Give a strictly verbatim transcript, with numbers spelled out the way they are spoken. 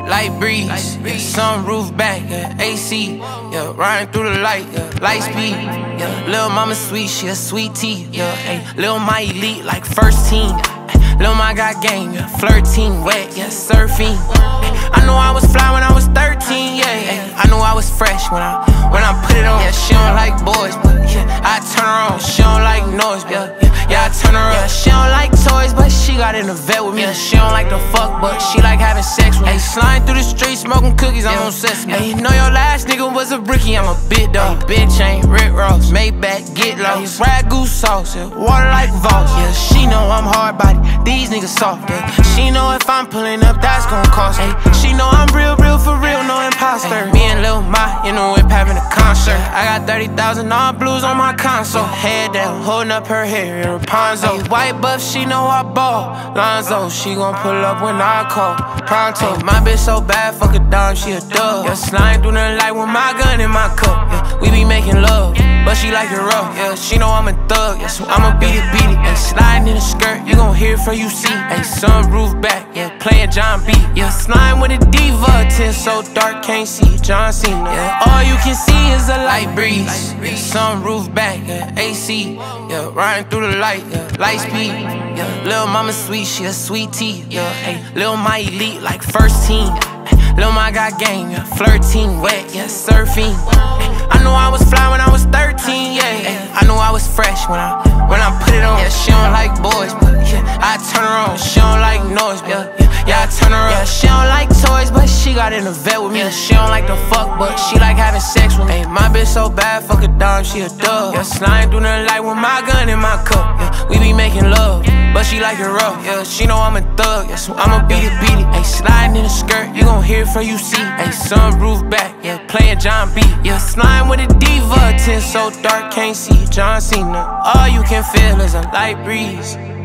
light breeze, yeah, sunroof back, yeah, A C, yeah, riding through the light, yeah, light speed, yeah, lil' mama sweet, she a sweet tea, yeah, hey, lil' my elite like first team, lil' my got game, yeah, flirting, wet, yeah, surfing, I knew I was fly when I was thirteen, yeah, hey, I knew I was fresh when I, when I put it on, yeah, she don't like boys, but yeah, I turn her on, she don't like noise, yeah, yeah, yeah, I turn her on, yeah, she don't like toys, but she got in the vet with me, yeah, she don't like the fuck, but she like having sex with me, hey, sliding through the streets, smoking cookies, I'm on sesame, hey, know your last nigga was a brickie, I'm a big dog, hey, bitch ain't Rick Ross, Maybach, get lost, ragu sauce, yeah, water like Voss, yeah, she know I'm hard body, these niggas soft, yeah, she know if I'm pulling up, that's gon' cost, hey, she know I'm real, real for real, no imposter, hey, me and Lil Ma, in the whip having a concert, I got thirty thousand all blues on my console, head down, holding up her hair in Rapunzel, hey, white buff, she know I ball, Lonzo, she gon' pull up when I call, pronto, hey, my bitch so bad, fuck a dime, she a dub, yeah, sliding through the light with my gun in my cup, yeah, we be making love, but she like it rough, yeah, she know I'm a thug, yeah, so I'ma beat it, beat it, and sliding in the skirt, you gon' hear it from you see, hey, sunroof back, yeah, playing John B, yeah, sliding with a diva, tin so dark, can't see John Cena, yeah, all you can see is a light breeze, yeah, sunroof back, yeah, A C, yeah, riding through the light, yeah, light speed, yeah, lil' mama sweet, she a sweet tea, yeah, hey, lil' my elite like first team, lil' my got game, yeah, flirting, wet, yeah, surfing, I knew I was fly when I was thirteen, yeah, I knew I was fresh when I, when I put it on, yeah, she don't like boys, but yeah, I turn her on, she don't like noise, yeah, yeah, yeah, I turn her on, yeah, she don't like toys, but she got in the vet with me, yeah, she don't like the fuck, but she like having sex with me, hey, my bitch so bad, fuck a dime, she a dub, yeah, sliding through the light with my gun in my cup, yeah, we be making love, but she like it rough, yeah, she know I'm a thug, yeah, so I'ma beat it, beat it, hey, sliding in the skirt, you gon' hear it from you see, hey, sunroof back, yeah, playing John B, yeah, sliding with a diva, tin so dark, can't see John Cena, all you can feel is a light breeze.